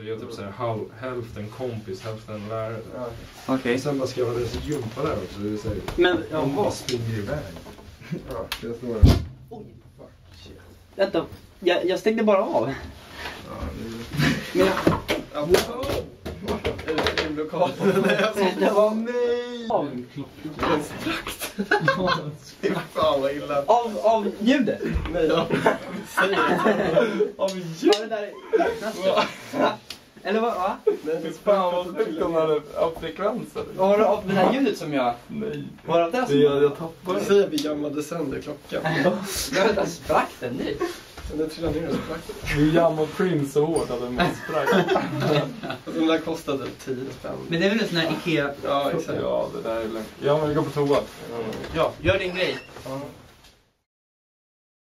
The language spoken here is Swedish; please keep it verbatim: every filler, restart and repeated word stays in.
Så jag är typ så här halv, hälften kompis, hälften lärare. Ja. Okej. Okay. Sen bara ska jag ha det så jumpa där också. Det är så här, Men, ja, de bara vad? springer iväg. Ja, jag står där. Oj. Fuck, shit. Vänta, jag, jag stängde bara av. Ja, det Men jag... Ja, är det din lokal? Det var nej! av, Den sprackt. Det var fan vad illa. av, av ljudet. Nej, ja. Säg det. Av Ja, ljud. det där är... Eller vad? Va? Nej, Fan vad sjukt de hade av frekvenser. Vad har du av det här ljudet som jag... Nej. Vad har du av det Det som jag, jag tappade. Du säger att vi jammade sönder klockan. Men vänta, sprack den nu? Den trillade ner och sprack. Vi jammade Prince så hårt att den var sprack. Den där kostade tio spänn. Men det är väl en sån här Ikea... Ja, exakt. Ja, det där är lugnt. Ja, men vi går på toa. Ja, gör din grej. Ja.